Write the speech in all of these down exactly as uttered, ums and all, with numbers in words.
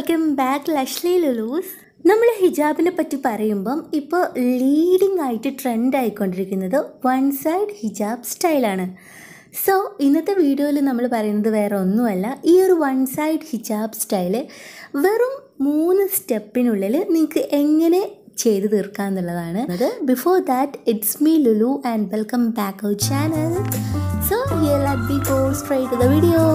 welcome back Lushly Lulus. നമ്മൾ ഹിജാബിനെ പറ്റി പറയുമ്പം ഇപ്പോൾ ലീഡിംഗ് ആയിട്ട് ട്രെൻഡ് ആയിക്കൊണ്ടിരിക്കുന്നത് വൺ സൈഡ് ഹിജാബ് സ്റ്റൈലാണ്. സോ ഇന്നത്തെ വീഡിയോയിൽ നമ്മൾ പറയുന്നത് വേറെ ഒന്നുമല്ല, ഈ ഒരു വൺ സൈഡ് ഹിജാബ് സ്റ്റൈല് വെറും മൂന്ന് സ്റ്റെപ്പിനുള്ളിൽ നിങ്ങൾക്ക് എങ്ങനെ ചെയ്ത് തീർക്കാം എന്നുള്ളതാണ്. Before that it's me Lulu and welcome back our channel. So here let we go straight to the video.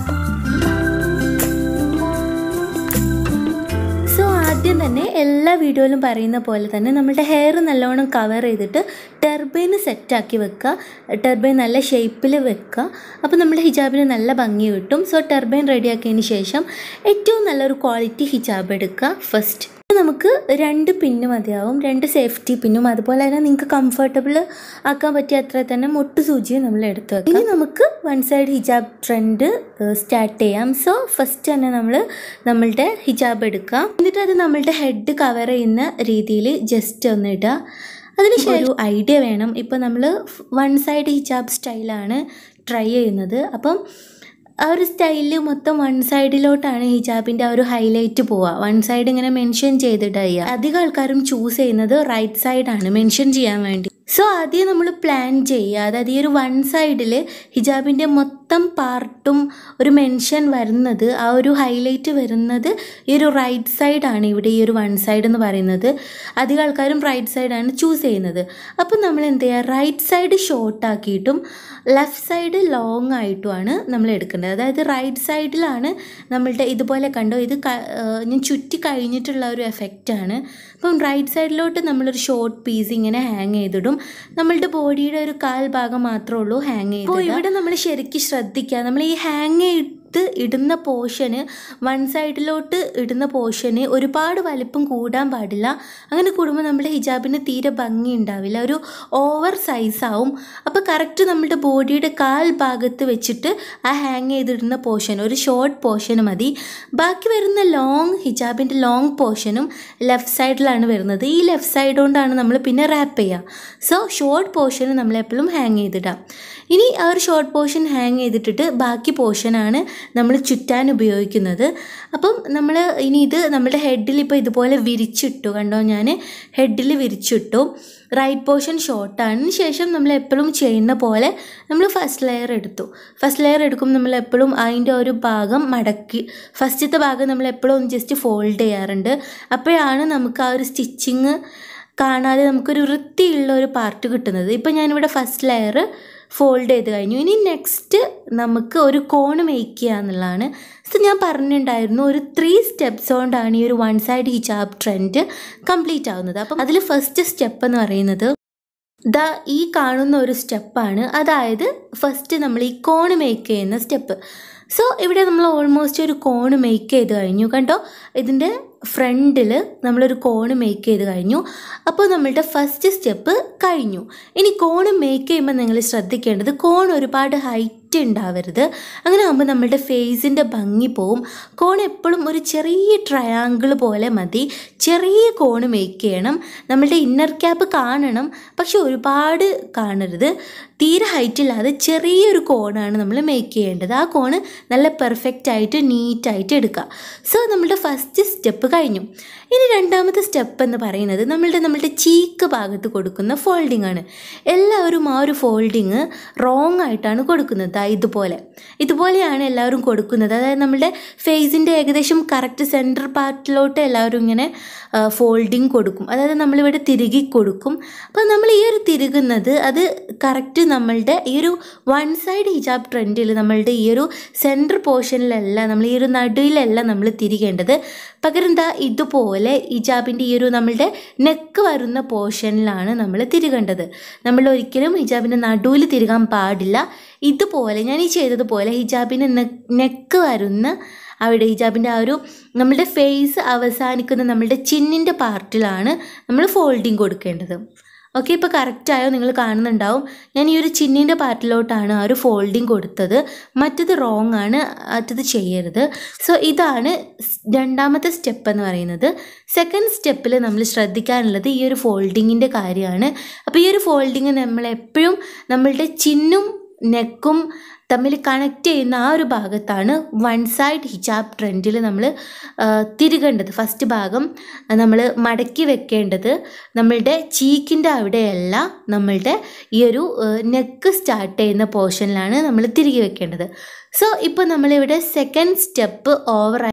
So ആദ്യം തന്നെ എല്ലാ വീഡിയോയിലും പറയുന്ന പോലെ തന്നെ നമ്മളുടെ ഹെയർ നല്ലോണം കവർ ചെയ്തിട്ട് ടർബൈന് സെറ്റാക്കി വെക്കുക. ടർബൈൻ നല്ല ഷേപ്പിൽ വെക്കുക. അപ്പോൾ നമ്മുടെ ഹിജാബിന് നല്ല ഭംഗി കിട്ടും. സോ ടർബൈൻ റെഡിയാക്കിയതിന് ശേഷം ഏറ്റവും നല്ലൊരു ക്വാളിറ്റി ഹിജാബ് എടുക്കുക. ഫസ്റ്റ് നമുക്ക് രണ്ട് പിന്ന് മതിയാവും, രണ്ട് സേഫ്റ്റി പിന്നും. അതുപോലെ തന്നെ നിങ്ങൾക്ക് കംഫർട്ടബിൾ ആക്കാൻ പറ്റിയ അത്ര തന്നെ മൊട്ട് സൂചിയും നമ്മൾ എടുത്ത് വെക്കാം. ഇനി നമുക്ക് one side hijab trend start ചെയ്യാം. സോ ഫസ്റ്റ് തന്നെ നമ്മൾ നമ്മളുടെ ഹിജാബ് എടുക്കാം. എന്നിട്ട് അത് നമ്മളുടെ ഹെഡ് കവർ ചെയ്യുന്ന രീതിയിൽ ജസ്റ്റ് ഒന്ന് ഇടുക. അതിനുശേഷം ഒരു ഐഡിയ വേണം. ഇപ്പോൾ നമ്മൾ വൺ സൈഡ് ഹിജാബ് സ്റ്റൈലാണ് ട്രൈ ചെയ്യുന്നത്. അപ്പം ആ ഒരു സ്റ്റൈലിൽ മൊത്തം വൺ സൈഡിലോട്ടാണ് ഹിജാബിൻ്റെ ആ ഒരു ഹൈലൈറ്റ് പോവുക. വൺ സൈഡ് ഇങ്ങനെ മെൻഷൻ ചെയ്തിട്ട് ചെയ്യുക. അധികം ആൾക്കാരും ചൂസ് ചെയ്യുന്നത് റൈറ്റ് സൈഡാണ് മെൻഷൻ ചെയ്യാൻ വേണ്ടി. സോ ആദ്യം നമ്മൾ പ്ലാൻ ചെയ്യുക. അതായത് ഈ ഒരു വൺ സൈഡിൽ ഹിജാബിൻ്റെ മൊത്തം പാർട്ടും ഒരു മെൻഷൻ വരുന്നത്, ആ ഒരു ഹൈലൈറ്റ് വരുന്നത് ഈ ഒരു റൈറ്റ് സൈഡാണ്. ഇവിടെ ഈ ഒരു വൺ സൈഡ് എന്ന് പറയുന്നത് അധികം ആൾക്കാരും റൈറ്റ് സൈഡാണ് ചൂസ് ചെയ്യുന്നത്. അപ്പം നമ്മൾ എന്ത് ചെയ്യുക, റൈറ്റ് സൈഡ് ഷോർട്ട് ആക്കിയിട്ടും ലെഫ്റ്റ് സൈഡ് ലോങ് ആയിട്ടുമാണ് നമ്മൾ എടുക്കേണ്ടത്. അതായത് റൈറ്റ് സൈഡിലാണ് നമ്മളുടെ ഇതുപോലെ കണ്ടോ, ഇത് ഞാൻ ചുറ്റി കഴിഞ്ഞിട്ടുള്ള ഒരു എഫക്റ്റാണ്. അപ്പം റൈറ്റ് സൈഡിലോട്ട് നമ്മളൊരു ഷോർട്ട് പീസ് ഇങ്ങനെ ഹാങ് ചെയ്തിടും. നമ്മളുടെ ബോഡിയുടെ ഒരു കാൽ ഭാഗം മാത്രമേ ഉള്ളൂ ഹാങ് ചെയ്ത്. അപ്പോൾ ഇവിടെ നമ്മൾ ശരിക്കും ശ്രദ്ധിക്കുക. നമ്മൾ ഈ ഹാങ് ചെയ്ത് ഇടുന്ന പോർഷന്, വൺ സൈഡിലോട്ട് ഇടുന്ന പോർഷന് ഒരുപാട് വലിപ്പം കൂടാൻ പാടില്ല. അങ്ങനെ കൂടുമ്പോൾ നമ്മുടെ ഹിജാബിന് തീരെ ഭംഗി ഉണ്ടാവില്ല, ഒരു ഓവർ സൈസാവും. അപ്പോൾ കറക്റ്റ് നമ്മുടെ ബോഡിയുടെ കാൽ ഭാഗത്ത് വെച്ചിട്ട് ആ ഹാങ് ചെയ്തിടുന്ന പോർഷൻ ഒരു ഷോർട്ട് പോർഷന് മതി. ബാക്കി വരുന്ന ലോങ് ഹിജാബിൻ്റെ ലോങ് പോർഷനും ലെഫ്റ്റ് സൈഡിലാണ് വരുന്നത്. ഈ ലെഫ്റ്റ് സൈഡ് കൊണ്ടാണ് നമ്മൾ പിന്നെ റാപ്പ് ചെയ്യുക. സോ ഷോർട്ട് പോർഷന് നമ്മളെപ്പോഴും ഹാങ് ചെയ്തിടാം. ഇനി ആ ഒരു ഷോർട്ട് പോർഷൻ ഹാങ് ചെയ്തിട്ടിട്ട് ബാക്കി പോർഷനാണ് നമ്മൾ ചുറ്റാൻ ഉപയോഗിക്കുന്നത്. അപ്പം നമ്മൾ ഇനി ഇത് നമ്മുടെ ഹെഡിൽ ഇപ്പോൾ ഇതുപോലെ വിരിച്ചിട്ടു കണ്ടോ, ഞാൻ ഹെഡിൽ വിരിച്ചിട്ടു. Right portion ഷോർട്ടാണ്. ശേഷം നമ്മൾ എപ്പോഴും ചെയ്യുന്ന പോലെ നമ്മൾ ഫസ്റ്റ് ലെയർ എടുത്തു. ഫസ്റ്റ് ലെയർ എടുക്കുമ്പോൾ നമ്മൾ എപ്പോഴും അതിൻ്റെ ഒരു ഭാഗം മടക്കി, ഫസ്റ്റത്തെ ഭാഗം നമ്മൾ എപ്പോഴും ഒന്ന് ജസ്റ്റ് ഫോൾഡ് ചെയ്യാറുണ്ട്. അപ്പോഴാണ് നമുക്ക് ആ ഒരു സ്റ്റിച്ചിങ് കാണാതെ നമുക്കൊരു വൃത്തിയുള്ള ഒരു പാർട്ട് കിട്ടുന്നത്. ഇപ്പം ഞാനിവിടെ ഫസ്റ്റ് ലെയർ ഫോൾഡ് ചെയ്ത് കഴിഞ്ഞു. ഇനി നെക്സ്റ്റ് നമുക്ക് ഒരു കോണ് മേക്ക് ചെയ്യുക എന്നുള്ളതാണ്. സോ ഞാൻ പറഞ്ഞിട്ടുണ്ടായിരുന്നു ഒരു ത്രീ സ്റ്റെപ്സ് കൊണ്ടാണ് ഈ ഒരു one side hijab trend complete ആവുന്നത്. അപ്പം അതിൽ ഫസ്റ്റ് സ്റ്റെപ്പ് എന്ന് പറയുന്നത് ദാ ഈ കാണുന്ന ഒരു സ്റ്റെപ്പാണ്. അതായത് ഫസ്റ്റ് നമ്മൾ ഈ കോണ് മേക്ക് ചെയ്യുന്ന സ്റ്റെപ്പ്. സോ ഇവിടെ നമ്മൾ ഓൾമോസ്റ്റ് ഒരു കോണ് മേക്ക് ചെയ്ത് കഴിഞ്ഞു. കണ്ടോ, ഇതിൻ്റെ ഫ്രണ്ടിൽ നമ്മളൊരു കോണ് മേക്ക് ചെയ്ത് കഴിഞ്ഞു. അപ്പോൾ നമ്മളുടെ ഫസ്റ്റ് സ്റ്റെപ്പ് കഴിഞ്ഞു. ഇനി കോണ് മേക്ക് ചെയ്യുമ്പോൾ നിങ്ങൾ ശ്രദ്ധിക്കേണ്ടത് കോൺ ഒരുപാട് ഹൈറ്റ് ഉണ്ടാവരുത്. അങ്ങനെ ആകുമ്പോൾ നമ്മളുടെ ഫേസിൻ്റെ ഭംഗി പോവും. കോൺ എപ്പോഴും ഒരു ചെറിയ ട്രയാങ്കിൾ പോലെ മതി. ചെറിയ കോണ് മേക്ക് ചെയ്യണം. നമ്മളുടെ ഇന്നർ ക്യാപ്പ് കാണണം, പക്ഷെ ഒരുപാട് കാണരുത്. തീരെ ഹൈറ്റ് ഇല്ലാതെ ചെറിയൊരു കോണാണ് നമ്മൾ മേക്ക് ചെയ്യേണ്ടത്. ആ കോണ് നല്ല പെർഫെക്റ്റ് ആയിട്ട് നീറ്റായിട്ട് എടുക്കുക. സോ നമ്മളുടെ ഫസ്റ്റ് സ്റ്റെപ്പ് കഴിഞ്ഞു. ഇനി രണ്ടാമത്തെ സ്റ്റെപ്പ് എന്ന് പറയുന്നത് നമ്മളുടെ നമ്മളുടെ ചീക്ക് ഭാഗത്ത് കൊടുക്കുന്ന ഫോൾഡിംഗ് ആണ്. എല്ലാവരും ആ ഒരു ഫോൾഡിങ് റോങ് ആയിട്ടാണ് കൊടുക്കുന്നത്. ഇതുപോലെ ഇതുപോലെയാണ് എല്ലാവരും കൊടുക്കുന്നത്. അതായത് നമ്മളുടെ ഫേസിൻ്റെ ഏകദേശം കറക്റ്റ് സെൻറ്റർ പാർട്ടിലോട്ട് എല്ലാവരും ഇങ്ങനെ ഫോൾഡിങ് കൊടുക്കും. അതായത് നമ്മളിവിടെ തിരുകി കൊടുക്കും. അപ്പോൾ നമ്മൾ ഈ ഒരു തിരുകുന്നത് അത് കറക്റ്റ് നമ്മളുടെ ഈ ഒരു വൺ സൈഡ് ഹിജാബ് ട്രെൻഡിൽ നമ്മളുടെ ഈ ഒരു സെൻറ്റർ പോർഷനിലല്ല, നമ്മൾ ഈ ഒരു നടുവിലല്ല നമ്മൾ തിരികേണ്ടത്. പകരം എന്താ ഇതുപോലെ ഹിജാബിൻ്റെ ഈ ഒരു നമ്മളുടെ നെക്ക് വരുന്ന പോർഷനിലാണ് നമ്മൾ തിരുകേണ്ടത്. നമ്മൾ ഒരിക്കലും ഹിജാബിൻ്റെ നടുവിൽ തിരുകാൻ പാടില്ല. ഇതുപോലെ ഞാൻ ഈ ചെയ്തതുപോലെ ഹിജാബിൻ്റെ നെക്ക് വരുന്ന അവിടെ ഹിജാബിൻ്റെ ആ ഒരു നമ്മളുടെ ഫേസ് അവസാനിക്കുന്ന നമ്മളുടെ ചിന്നിൻ്റെ പാർട്ടിലാണ് നമ്മൾ ഫോൾഡിങ് കൊടുക്കേണ്ടത്. ഓക്കെ, ഇപ്പോൾ കറക്റ്റായോ നിങ്ങൾ കാണുന്നുണ്ടാവും. ഞാൻ ഈ ഒരു ചിന്നിൻ്റെ പാർട്ടിലോട്ടാണ് ആ ഒരു ഫോൾഡിങ് കൊടുത്തത്. മറ്റത് റോങ് ആണ്, മറ്റത് ചെയ്യരുത്. സോ ഇതാണ് രണ്ടാമത്തെ സ്റ്റെപ്പ് എന്ന് പറയുന്നത്. സെക്കൻഡ് സ്റ്റെപ്പിൽ നമ്മൾ ശ്രദ്ധിക്കാനുള്ളത് ഈ ഒരു ഫോൾഡിങ്ങിൻ്റെ കാര്യമാണ്. അപ്പോൾ ഈ ഒരു ഫോൾഡിങ് നമ്മൾ എപ്പോഴും നമ്മളുടെ ചിന്നും നെക്കും തമ്മിൽ കണക്ട് ചെയ്യുന്ന ആ ഒരു ഭാഗത്താണ് വൺ സൈഡ് ഹിജാബ് ട്രെൻഡിൽ നമ്മൾ തിരുകേണ്ടത്. ഫസ്റ്റ് ഭാഗം നമ്മൾ മടക്കി വെക്കേണ്ടത് നമ്മളുടെ ചീക്കിൻ്റെ അവിടെയല്ല, നമ്മളുടെ ഈ ഒരു നെക്ക് സ്റ്റാർട്ട് ചെയ്യുന്ന പോർഷനിലാണ് നമ്മൾ തിരികെ വെക്കേണ്ടത്. സോ ഇപ്പോൾ നമ്മളിവിടെ സെക്കൻഡ് സ്റ്റെപ്പ് ഓവർ.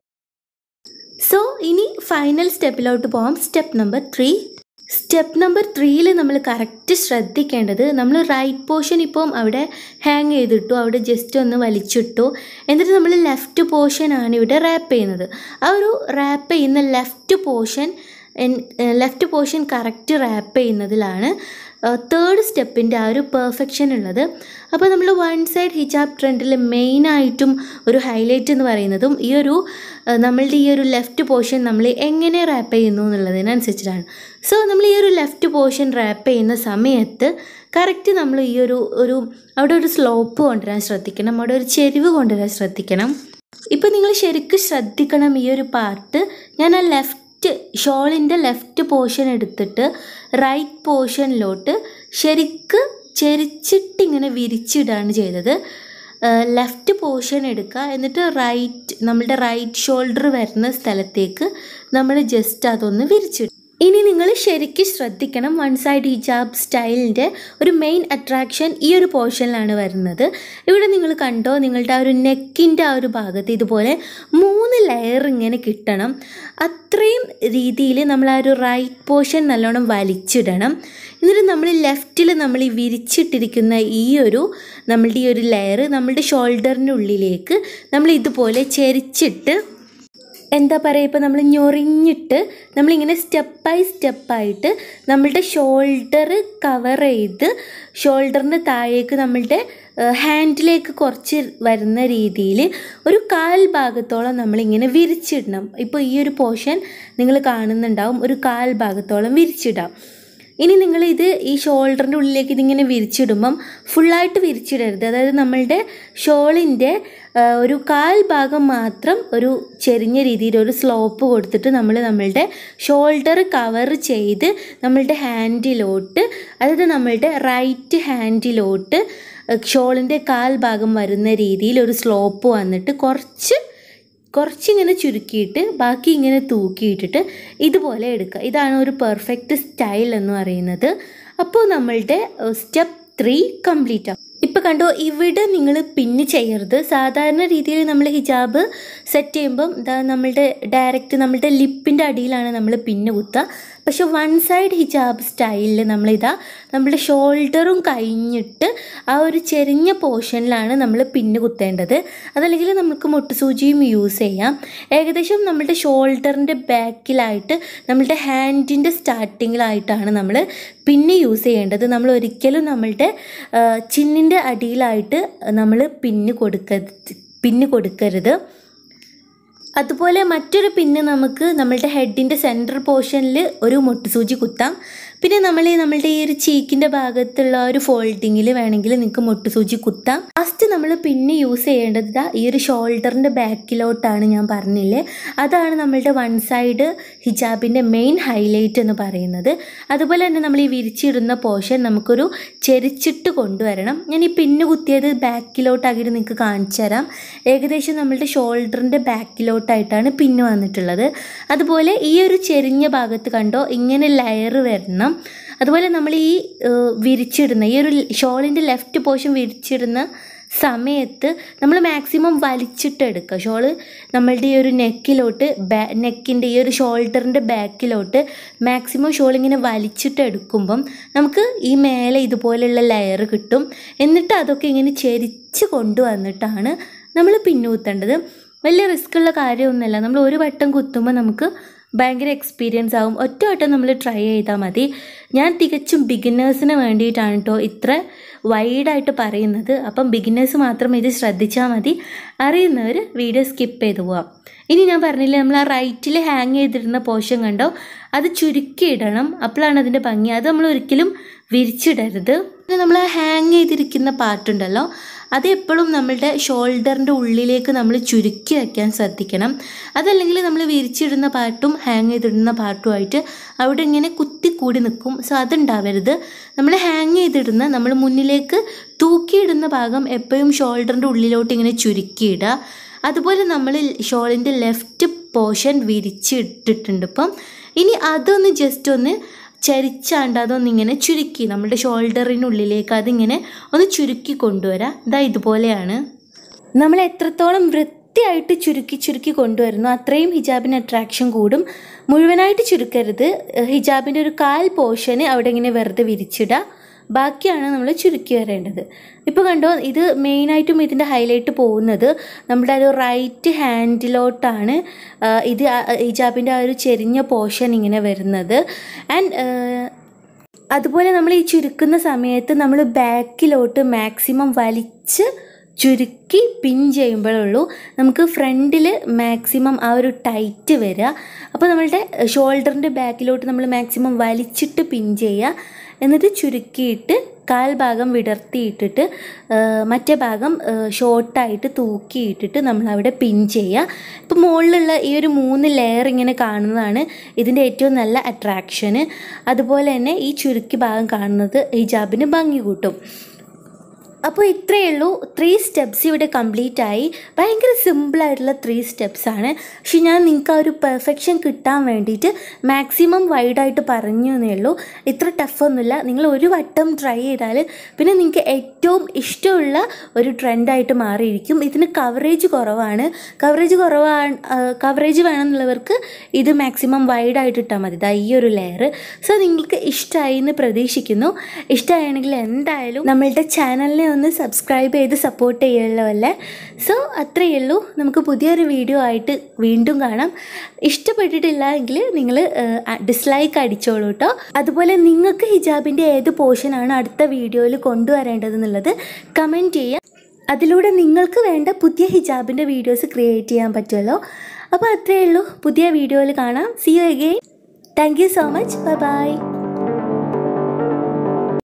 സോ ഇനി ഫൈനൽ സ്റ്റെപ്പിലോട്ട് പോകാം. Step number three. Step number ത്രീയിൽ നമ്മൾ കറക്റ്റ് ശ്രദ്ധിക്കേണ്ടത്, നമ്മൾ റൈറ്റ് പോർഷൻ ഇപ്പം അവിടെ ഹാങ് ചെയ്തിട്ടു, അവിടെ ജസ്റ്റ് ഒന്ന് വലിച്ചിട്ടു, എന്നിട്ട് നമ്മൾ ലെഫ്റ്റ് പോർഷനാണ് ഇവിടെ റാപ്പ് ചെയ്യുന്നത്. ആ ഒരു റാപ്പ് ചെയ്യുന്ന left portion left portion correct wrap ചെയ്യുന്നതിലാണ് തേർഡ് സ്റ്റെപ്പിൻ്റെ ആ ഒരു പെർഫെക്ഷൻ ഉള്ളത്. അപ്പോൾ നമ്മൾ വൺ സൈഡ് ഹിജാബ് ട്രെൻഡിൽ മെയിനായിട്ടും ഒരു ഹൈലൈറ്റ് എന്ന് പറയുന്നതും ഈ ഒരു നമ്മളുടെ ഈ ഒരു ലെഫ്റ്റ് പോർഷൻ നമ്മൾ എങ്ങനെ റാപ്പ് ചെയ്യുന്നു എന്നുള്ളതിനനുസരിച്ചിട്ടാണ്. സോ നമ്മൾ ഈ ഒരു ലെഫ്റ്റ് പോർഷൻ റാപ്പ് ചെയ്യുന്ന സമയത്ത് കറക്റ്റ് നമ്മൾ ഈ ഒരു ഒരു അവിടെ ഒരു സ്ലോപ്പ് കൊണ്ടുവരാൻ ശ്രദ്ധിക്കണം, അവിടെ ഒരു ചെരിവ് കൊണ്ടുവരാൻ ശ്രദ്ധിക്കണം. ഇപ്പോൾ നിങ്ങൾ ശരിക്കും ശ്രദ്ധിക്കണം ഈ ഒരു പാർട്ട്. ഞാൻ ആ ലെഫ്റ്റ് ഷോളിൻ്റെ ലെഫ്റ്റ് പോർഷൻ എടുത്തിട്ട് റൈറ്റ് പോർഷനിലോട്ട് ശരിക്ക് ചെരിച്ചിട്ടിങ്ങനെ വിരിച്ചിടാണ് ചെയ്തത്. ലെഫ്റ്റ് പോർഷൻ എടുക്കുക, എന്നിട്ട് റൈറ്റ് നമ്മളുടെ റൈറ്റ് ഷോൾഡർ വരുന്ന സ്ഥലത്തേക്ക് നമ്മൾ ജസ്റ്റ് അതൊന്ന് വിരിച്ചിടും. ഇനി നിങ്ങൾ ശരിക്കും ശ്രദ്ധിക്കണം, വൺ സൈഡ് ഹിജാബ് സ്റ്റൈലിൻ്റെ ഒരു മെയിൻ അട്രാക്ഷൻ ഈ ഒരു പോർഷനിലാണ് വരുന്നത്. ഇവിടെ നിങ്ങൾ കണ്ടോ, നിങ്ങളുടെ ആ ഒരു നെക്കിൻ്റെ ആ ഒരു ഭാഗത്ത് ഇതുപോലെ മൂന്ന് ലെയർ ഇങ്ങനെ കിട്ടണം. അത്രയും രീതിയിൽ നമ്മൾ ആ ഒരു റൈറ്റ് പോർഷൻ നല്ലോണം വലിച്ചിടണം. എന്നിട്ട് നമ്മൾ ലെഫ്റ്റിൽ നമ്മൾ ഈ വിരിച്ചിട്ടിരിക്കുന്ന ഈ ഒരു നമ്മളുടെ ഈ ഒരു ലെയർ നമ്മളുടെ ഷോൾഡറിൻ്റെ ഉള്ളിലേക്ക് നമ്മൾ ഇതുപോലെ ചെരിച്ചിട്ട് എന്താ പറയുക, ഇപ്പോൾ നമ്മൾ ഞൊറിഞ്ഞിട്ട് നമ്മളിങ്ങനെ സ്റ്റെപ്പ് ബൈ സ്റ്റെപ്പായിട്ട് നമ്മളുടെ ഷോൾഡർ കവർ ചെയ്ത് ഷോൾഡറിൻ്റെ താഴേക്ക് നമ്മളുടെ ഹാൻഡിലേക്ക് കുറച്ച് വരുന്ന രീതിയിൽ ഒരു കാൽ ഭാഗത്തോളം നമ്മളിങ്ങനെ വിരിച്ചിടണം. ഇപ്പോൾ ഈ ഒരു പോർഷൻ നിങ്ങൾ കാണുന്നുണ്ടാവും, ഒരു കാൽ ഭാഗത്തോളം വിരിച്ചിടാം. ഇനി നിങ്ങളിത് ഈ ഷോൾഡറിൻ്റെ ഉള്ളിലേക്ക് ഇതിങ്ങനെ വിരിച്ചിടുമ്പം ഫുള്ളായിട്ട് വിരിച്ചിടരുത്. അതായത് നമ്മളുടെ ഷോളിൻ്റെ ഒരു കാൽ ഭാഗം മാത്രം ഒരു ചെരിഞ്ഞ രീതിയിൽ ഒരു സ്ലോപ്പ് കൊടുത്തിട്ട് നമ്മൾ നമ്മളുടെ ഷോൾഡർ കവർ ചെയ്ത് നമ്മളുടെ ഹാൻഡിലോട്ട്, അതായത് നമ്മളുടെ റൈറ്റ് ഹാൻഡിലോട്ട് ഷോളിൻ്റെ കാൽ ഭാഗം വരുന്ന രീതിയിൽ ഒരു സ്ലോപ്പ് വന്നിട്ട് കുറച്ച് കുറച്ചിങ്ങനെ ചുരുക്കിയിട്ട് ബാക്കി ഇങ്ങനെ തൂക്കിയിട്ടിട്ട് ഇതുപോലെ എടുക്കുക. ഇതാണ് ഒരു പെർഫെക്റ്റ് സ്റ്റൈൽ എന്ന് പറയുന്നത്. അപ്പോൾ നമ്മളുടെ സ്റ്റെപ്പ് ത്രീ കംപ്ലീറ്റ് ആവും. ഇപ്പോൾ കണ്ടോ, ഇവിടെ നിങ്ങൾ പിന്ന് ചെയ്യരുത്. സാധാരണ രീതിയിൽ നമ്മൾ ഹിജാബ് സെറ്റ് ചെയ്യുമ്പം ഇതാ നമ്മളുടെ ഡയറക്റ്റ് നമ്മളുടെ ലിപ്പിൻ്റെ അടിയിലാണ് നമ്മൾ പിന്ന് കുത്തുക. പക്ഷെ വൺ സൈഡ് ഹിജാബ് സ്റ്റൈലിൽ നമ്മളിതാ നമ്മളുടെ ഷോൾഡറും കഴിഞ്ഞിട്ട് ആ ഒരു ചെരിഞ്ഞ പോർഷനിലാണ് നമ്മൾ പിന്ന് കുത്തേണ്ടത്. അതല്ലെങ്കിൽ നമുക്ക് മുട്ടുസൂചിയും യൂസ് ചെയ്യാം. ഏകദേശം നമ്മളുടെ ഷോൾഡറിൻ്റെ ബാക്കിലായിട്ട് നമ്മളുടെ ഹാൻഡിൻ്റെ സ്റ്റാർട്ടിങ്ങിലായിട്ടാണ് നമ്മൾ പിന്ന് യൂസ് ചെയ്യേണ്ടത്. നമ്മൾ ഒരിക്കലും നമ്മളുടെ ചിന്നിൻ്റെ അടിയിലായിട്ട് നമ്മൾ പിന്ന് കൊടുക്ക പിന്ന് കൊടുക്കരുത്. അതുപോലെ മറ്റൊരു പിന്ന് നമുക്ക് നമ്മളുടെ ഹെഡിൻ്റെ സെൻറ്റർ പോർഷനിൽ ഒരു മുട്ടുസൂചി കുത്താം. പിന്നെ നമ്മൾ നമ്മളുടെ ഈ ഒരു ചീക്കിൻ്റെ ഭാഗത്തുള്ള ഒരു ഫോൾഡിങ്ങിൽ വേണമെങ്കിൽ നിങ്ങൾക്ക് മുട്ടുസൂചി കുത്താം. ലാസ്റ്റ് നമ്മൾ പിന്നെ യൂസ് ചെയ്യേണ്ടത് ഈ ഒരു ഷോൾഡറിൻ്റെ ബാക്കിലോട്ടാണ്, ഞാൻ പറഞ്ഞില്ലേ, അതാണ് നമ്മളുടെ വൺ സൈഡ് ഹിജാബിൻ്റെ മെയിൻ ഹൈലൈറ്റ് എന്ന് പറയുന്നത്. അതുപോലെ തന്നെ നമ്മൾ ഈ വിരിച്ചിടുന്ന പോർഷൻ നമുക്കൊരു ചെരിച്ചിട്ട് കൊണ്ടുവരണം. ഞാൻ ഈ പിന്ന് കുത്തിയത് ബാക്കിലോട്ടാക്കിയിട്ട് നിങ്ങൾക്ക് കാണിച്ചു തരാം. ഏകദേശം നമ്മളുടെ ഷോൾഡറിൻ്റെ ബാക്കിലോട്ടായിട്ടാണ് പിന്ന് വന്നിട്ടുള്ളത്. അതുപോലെ ഈ ഒരു ചെരിഞ്ഞ ഭാഗത്ത് കണ്ടോ ഇങ്ങനെ ലെയർ വരണം. അതുപോലെ നമ്മൾ ഈ വിരിച്ചിടുന്ന ഈ ഒരു ഷോളിൻ്റെ ലെഫ്റ്റ് പോർഷൻ വിരിച്ചിടുന്ന സമയത്ത് നമ്മൾ മാക്സിമം വലിച്ചിട്ടെടുക്കുക. ഷോള് നമ്മളുടെ ഈ ഒരു നെക്കിലോട്ട് ബാ നെക്കിൻ്റെ ഈ ഒരു ഷോൾഡറിൻ്റെ ബാക്കിലോട്ട് മാക്സിമം ഷോളിങ്ങനെ വലിച്ചിട്ടെടുക്കുമ്പം നമുക്ക് ഈ മേലെ ഇതുപോലെയുള്ള ലെയർ കിട്ടും. എന്നിട്ട് അതൊക്കെ ഇങ്ങനെ ചെരിച്ച് കൊണ്ടുവന്നിട്ടാണ് നമ്മൾ പിന്നു കുത്തേണ്ടത്. വലിയ റിസ്ക്കുള്ള കാര്യമൊന്നുമല്ല. നമ്മൾ ഒരു വട്ടം കുത്തുമ്പോൾ നമുക്ക് ഭയങ്കര എക്സ്പീരിയൻസ് ആവും. ഒറ്റ വട്ടം നമ്മൾ ട്രൈ ചെയ്താൽ മതി. ഞാൻ തികച്ചും ബിഗിനേഴ്സിന് വേണ്ടിയിട്ടാണ് കേട്ടോ ഇത്ര വൈഡായിട്ട് പറയുന്നത്. അപ്പം ബിഗിനേഴ്സ് മാത്രം ഇത് ശ്രദ്ധിച്ചാൽ മതി. അറിയുന്നവർ വീഡിയോ സ്കിപ്പ് ചെയ്ത് പോവാം. ഇനി ഞാൻ പറഞ്ഞില്ലേ, നമ്മൾ ആ റൈറ്റിൽ ഹാങ് ചെയ്തിരുന്ന പോർഷൻ കണ്ടോ, അത് ചുരുക്കിയിടണം. അപ്പോഴാണ് അതിൻ്റെ ഭംഗി. അത് നമ്മൾ ഒരിക്കലും വിരിച്ചിടരുത്. പിന്നെ നമ്മൾ ആ ഹാങ് ചെയ്തിരിക്കുന്ന പാർട്ടുണ്ടല്ലോ, അത് എപ്പോഴും നമ്മളുടെ ഷോൾഡറിൻ്റെ ഉള്ളിലേക്ക് നമ്മൾ ചുരുക്കി വയ്ക്കാൻ ശ്രദ്ധിക്കണം. അതല്ലെങ്കിൽ നമ്മൾ വിരിച്ചിടുന്ന പാർട്ടും ഹാങ് ചെയ്തിടുന്ന പാർട്ടുമായിട്ട് അവിടെ ഇങ്ങനെ കുത്തിക്കൂടി നിൽക്കും. സോ അതുണ്ടാവരുത്. നമ്മൾ ഹാങ് ചെയ്തിടുന്ന നമ്മൾ മുന്നിലേക്ക് തൂക്കിയിടുന്ന ഭാഗം എപ്പോഴും ഷോൾഡറിൻ്റെ ഉള്ളിലോട്ട് ഇങ്ങനെ ചുരുക്കിയിടുക. അതുപോലെ നമ്മൾ ഷോളിൻ്റെ ലെഫ്റ്റ് പോർഷൻ വിരിച്ചിട്ടിട്ടുണ്ട്. ഇപ്പം ഇനി അതൊന്ന് ജസ്റ്റ് ഒന്ന് ചരിച്ചാണ്ട് അതൊന്നിങ്ങനെ ചുരുക്കി നമ്മുടെ ഷോൾഡറിനുള്ളിലേക്ക് അതിങ്ങനെ ഒന്ന് ചുരുക്കി കൊണ്ടുവരാം. ഇതാ ഇതുപോലെയാണ്. നമ്മൾ എത്രത്തോളം വൃത്തിയായിട്ട് ചുരുക്കി ചുരുക്കി കൊണ്ടുവരുന്നു അത്രയും ഹിജാബിന് അട്രാക്ഷൻ കൂടും. മുഴുവനായിട്ട് ചുരുക്കരുത്. ഹിജാബിൻ്റെ ഒരു കാൽ പോർഷന് അവിടെ ഇങ്ങനെ വെറുതെ വിരിച്ചിടുക. ബാക്കിയാണ് നമ്മൾ ചുരുക്കി വരേണ്ടത്. ഇപ്പോൾ കണ്ടോ, ഇത് മെയിനായിട്ടും ഇതിൻ്റെ ഹൈലൈറ്റ് പോകുന്നത് നമ്മുടെ ഒരു റൈറ്റ് ഹാൻഡിലോട്ടാണ്. ഇത് ഹിജാബിൻ്റെ ആ ഒരു ചെരിഞ്ഞ പോർഷൻ ഇങ്ങനെ വരുന്നത്. ആൻഡ് അതുപോലെ നമ്മൾ ഈ ചുരുക്കുന്ന സമയത്ത് നമ്മൾ ബാക്കിലോട്ട് മാക്സിമം വലിച്ച് ചുരുക്കി പിൻ ചെയ്യുമ്പോഴുള്ളൂ നമുക്ക് ഫ്രണ്ടിൽ മാക്സിമം ആ ഒരു ടൈറ്റ് വരിക. അപ്പോൾ നമ്മളുടെ ഷോൾഡറിൻ്റെ ബാക്കിലോട്ട് നമ്മൾ മാക്സിമം വലിച്ചിട്ട് പിൻ ചെയ്യുക. എന്നിട്ട് ചുരുക്കിയിട്ട് കാൽ ഭാഗം വിടർത്തിയിട്ടിട്ട് മറ്റേ ഭാഗം ഷോർട്ടായിട്ട് തൂക്കിയിട്ടിട്ട് നമ്മളവിടെ പിൻ ചെയ്യുക. ഇപ്പോൾ മുകളിലുള്ള ഈ ഒരു മൂന്ന് ലെയർ ഇങ്ങനെ കാണുന്നതാണ് ഇതിൻ്റെ ഏറ്റവും നല്ല അട്രാക്ഷന്. അതുപോലെ തന്നെ ഈ ചുരുക്കി ഭാഗം കാണുന്നത് ഹിജാബിന് ഭംഗി കൂട്ടും. അപ്പോൾ ഇത്രയേ ഉള്ളൂ. ത്രീ സ്റ്റെപ്സ് ഇവിടെ കംപ്ലീറ്റ് ആയി. ഭയങ്കര സിമ്പിളായിട്ടുള്ള ത്രീ സ്റ്റെപ്സാണ്. പക്ഷെ ഞാൻ നിങ്ങൾക്ക് ആ ഒരു പെർഫെക്ഷൻ കിട്ടാൻ വേണ്ടിയിട്ട് മാക്സിമം വൈഡായിട്ട് പറഞ്ഞു എന്നേ ഉള്ളൂ. ഇത്ര ടഫൊന്നുമില്ല. നിങ്ങൾ ഒരു വട്ടം ട്രൈ ചെയ്താൽ പിന്നെ നിങ്ങൾക്ക് ഏറ്റവും ഇഷ്ടമുള്ള ഒരു ട്രെൻഡായിട്ട് മാറിയിരിക്കും. ഇതിന് കവറേജ് കുറവാണ്. കവറേജ് കുറവാണ് കവറേജ് വേണമെന്നുള്ളവർക്ക് ഇത് മാക്സിമം വൈഡായിട്ട് ഇട്ടാൽ മതി. ഇതാ ഈ ഒരു ലെയർ. സോ നിങ്ങൾക്ക് ഇഷ്ടമായി എന്ന് പ്രതീക്ഷിക്കുന്നു. ഇഷ്ടമാണെങ്കിൽ എന്തായാലും നമ്മളുടെ ചാനലിനെ ഒന്ന് സബ്സ്ക്രൈബ് ചെയ്ത് സപ്പോർട്ട് ചെയ്യുമല്ലോ അല്ലേ. സോ അത്രയേ ഉള്ളൂ. നമുക്ക് പുതിയൊരു വീഡിയോ ആയിട്ട് വീണ്ടും കാണാം. ഇഷ്ടപ്പെട്ടിട്ടില്ല എങ്കിൽ നിങ്ങൾ ഡിസ്ലൈക്ക് അടിച്ചോളൂ കേട്ടോ. അതുപോലെ നിങ്ങൾക്ക് ഹിജാബിൻ്റെ ഏത് പോർഷനാണ് അടുത്ത വീഡിയോയിൽ കൊണ്ടുവരേണ്ടതെന്നുള്ളത് കമൻറ്റ് ചെയ്യുക. അതിലൂടെ നിങ്ങൾക്ക് വേണ്ട പുതിയ ഹിജാബിൻ്റെ വീഡിയോസ് ക്രിയേറ്റ് ചെയ്യാൻ പറ്റുമല്ലോ. അപ്പോൾ അത്രയേ ഉള്ളൂ. പുതിയ വീഡിയോയിൽ കാണാം. See you again. Thank you so much. Bye by.